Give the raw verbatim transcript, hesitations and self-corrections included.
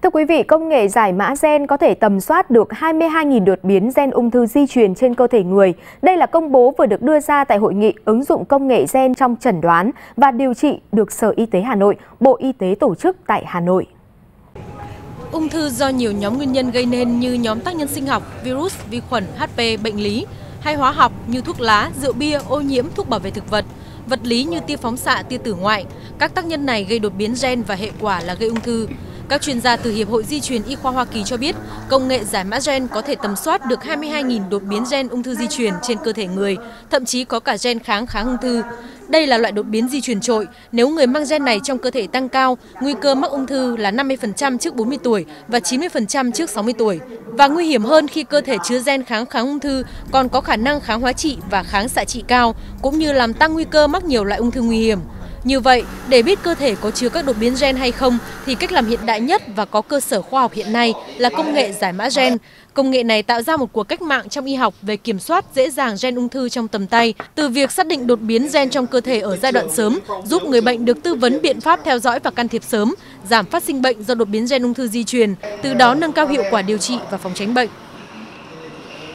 Thưa quý vị, công nghệ giải mã gen có thể tầm soát được hai mươi hai nghìn đột biến gen ung thư di truyền trên cơ thể người. Đây là công bố vừa được đưa ra tại hội nghị ứng dụng công nghệ gen trong chẩn đoán và điều trị được Sở Y tế Hà Nội, Bộ Y tế tổ chức tại Hà Nội. Ung thư do nhiều nhóm nguyên nhân gây nên như nhóm tác nhân sinh học, virus, vi khuẩn, hát pê, bệnh lý, hay hóa học như thuốc lá, rượu bia, ô nhiễm, thuốc bảo vệ thực vật, vật lý như tia phóng xạ, tia tử ngoại. Các tác nhân này gây đột biến gen và hệ quả là gây ung thư. Các chuyên gia từ Hiệp hội Di truyền Y khoa Hoa Kỳ cho biết, công nghệ giải mã gen có thể tầm soát được hai mươi hai nghìn đột biến gen ung thư di truyền trên cơ thể người, thậm chí có cả gen kháng kháng ung thư. Đây là loại đột biến di truyền trội, nếu người mang gen này trong cơ thể tăng cao, nguy cơ mắc ung thư là năm mươi phần trăm trước bốn mươi tuổi và chín mươi phần trăm trước sáu mươi tuổi. Và nguy hiểm hơn khi cơ thể chứa gen kháng kháng ung thư còn có khả năng kháng hóa trị và kháng xạ trị cao, cũng như làm tăng nguy cơ mắc nhiều loại ung thư nguy hiểm. Như vậy, để biết cơ thể có chứa các đột biến gen hay không, thì cách làm hiện đại nhất và có cơ sở khoa học hiện nay là công nghệ giải mã gen. Công nghệ này tạo ra một cuộc cách mạng trong y học về kiểm soát dễ dàng gen ung thư trong tầm tay, từ việc xác định đột biến gen trong cơ thể ở giai đoạn sớm, giúp người bệnh được tư vấn biện pháp theo dõi và can thiệp sớm, giảm phát sinh bệnh do đột biến gen ung thư di truyền, từ đó nâng cao hiệu quả điều trị và phòng tránh bệnh.